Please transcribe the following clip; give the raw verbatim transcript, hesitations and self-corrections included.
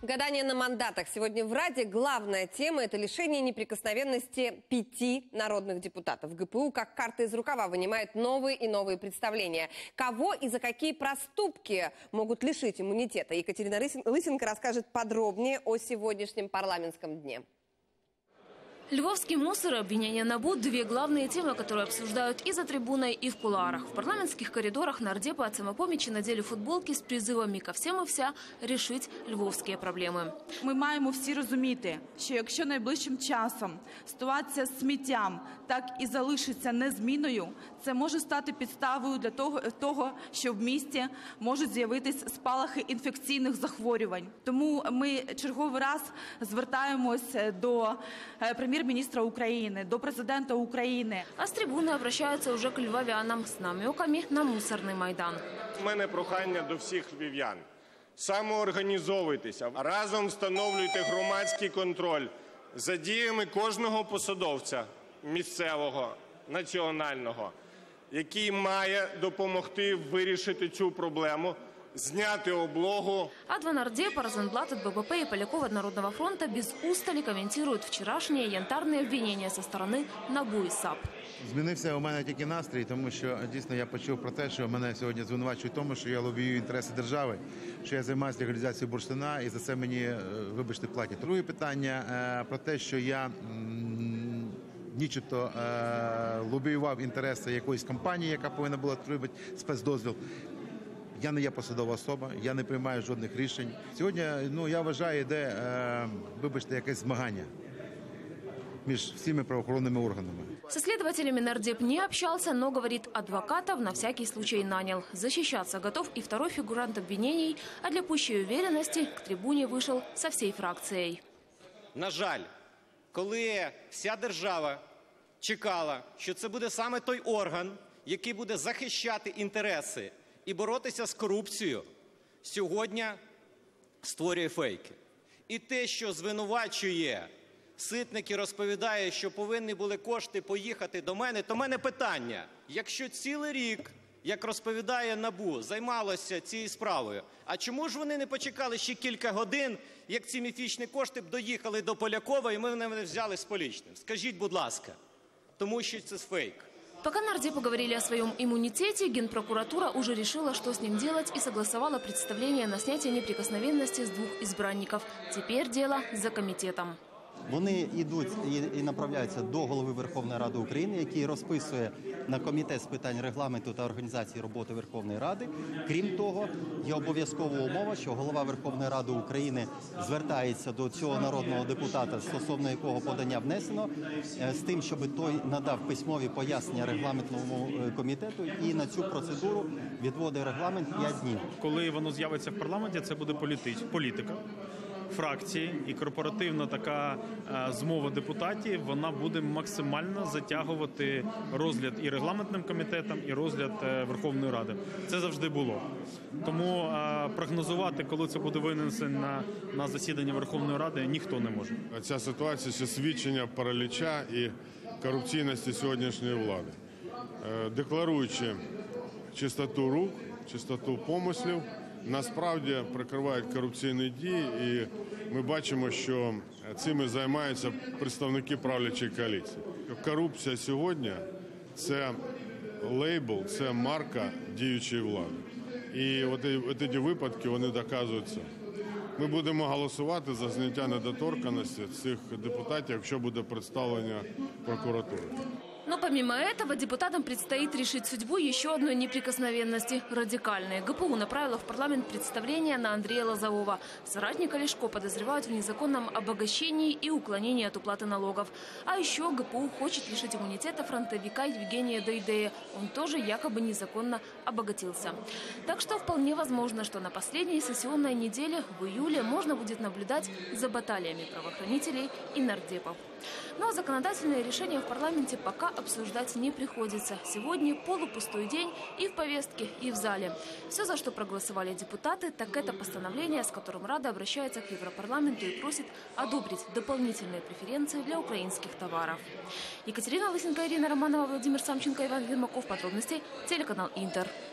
Гадание на мандатах. Сегодня в Раде главная тема – это лишение неприкосновенности пяти народных депутатов. ГПУ как карта из рукава вынимает новые и новые представления. Кого и за какие проступки могут лишить иммунитета? Екатерина Лысенко расскажет подробнее о сегодняшнем парламентском дне. Львовский мусор и обвинения НАБУ – две главные темы, которые обсуждают и за трибуной, и в кулуарах. В парламентских коридорах нардепы от самопомощи надели футболки с призивами ко всем и вся решить львовські проблеми. Ми маємо всі розуміти, що якщо найближчим часом ситуація з сміттям так і залишиться незмінною, це може стати підставою для того, того що в місті можуть з'явитись спалахи інфекційних захворювань. Тому ми черговий раз звертаємось до прем'єр-міністра України, до президента України. А з трибуни обращаються уже к львовянам з намеками на мусорний майдан. У мене прохання до всіх львів'ян. Самоорганізовуйтеся, разом встановлюйте громадський контроль за діями кожного посадовця місцевого, національного, який має допомогти вирішити цю проблему, зняти облогу. А два нардепа, Розенблат от БПП и Поляков от Народного фронта без устали комментируют вчерашние янтарные обвинения со стороны НАБУ и САП. Змінився у мене тільки настрій, тому що дійсно я почув про те, що мене сьогодні звинувачують в тому, що я лобію інтереси держави, що я займаюся легалізацією бурштина і за це мені, вибачте, платять. Друге питання про те, що я нічого лобіював інтереси якоїсь компанії, яка повинна була отримати спецдозвіл. Я не є посадова особа, я не приймаю жодних рішень. Сьогодні, ну, я вважаю, йде, е, вибачте, якесь змагання між всіми правоохоронними органами. Со следователями нардеп не общался, но, говорит, адвокатов на всякий случай нанял. Защищаться готов и второй фигурант обвинений, а для пущей уверенности к трибуне вышел со всей фракцией. На жаль, коли вся держава чекала, що це буде саме той орган, який буде захищати інтереси і боротися з корупцією, сьогодні створює фейки. І те, що звинувачує Ситник і розповідає, що повинні були кошти поїхати до мене, то в мене питання. Якщо цілий рік, як розповідає НАБУ, займалося цією справою, а чому ж вони не почекали ще кілька годин, як ці міфічні кошти б доїхали до Полякова і ми вони взяли з полічним? Скажіть, будь ласка, тому що це фейк. Пока нардепы говорили о своем иммунитете, Генпрокуратура уже решила, что с ним делать, и согласовала представление на снятие неприкосновенности с двух избранников. Теперь дело за комитетом. Вони йдуть і направляються до Голови Верховної Ради України, який розписує на Комітет з питань регламенту та організації роботи Верховної Ради. Крім того, є обов'язкова умова, що Голова Верховної Ради України звертається до цього народного депутата, стосовно якого подання внесено, з тим, щоб той надав письмові пояснення регламентному комітету, і на цю процедуру відводить регламент п'ять днів. Коли воно з'явиться в парламенті, це буде політика. Фракції і корпоративна така е, змова депутатів, вона буде максимально затягувати розгляд і регламентним комітетом, і розгляд е, Верховної Ради. Це завжди було. Тому е, прогнозувати, коли це буде винесено на, на засідання Верховної Ради, ніхто не може. Ця ситуація – це свідчення параліча і корупційності сьогоднішньої влади. Е, декларуючи чистоту рук, чистоту помислів, насправді прикривають корупційні дії, і ми бачимо, що цими займаються представники правлячої коаліції. Корупція сьогодні – це лейбл, це марка діючої влади. І от ці випадки, вони доказуються. Ми будемо голосувати за зняття недоторканності цих депутатів, якщо буде представлення прокуратури. Но помимо этого депутатам предстоит решить судьбу еще одной неприкосновенности – радикальной. ГПУ направила в парламент представление на Андрея Лозового. Соратника Лешко подозревают в незаконном обогащении и уклонении от уплаты налогов. А еще ГПУ хочет лишить иммунитета фронтовика Евгения Дейдея. Он тоже якобы незаконно обогатился. Так что вполне возможно, что на последней сессионной неделе в июле можно будет наблюдать за баталиями правоохранителей и нардепов. Но законодательные решения в парламенте пока обсуждать не приходится. Сегодня полупустой день и в повестке, и в зале. Все, за что проголосовали депутаты, так это постановление, с которым Рада обращается к Европарламенту и просит одобрить дополнительные преференции для украинских товаров. Екатерина Лысенко, Ирина Романова, Владимир Самченко, Иван Ермаков. Подробности телеканал Интер.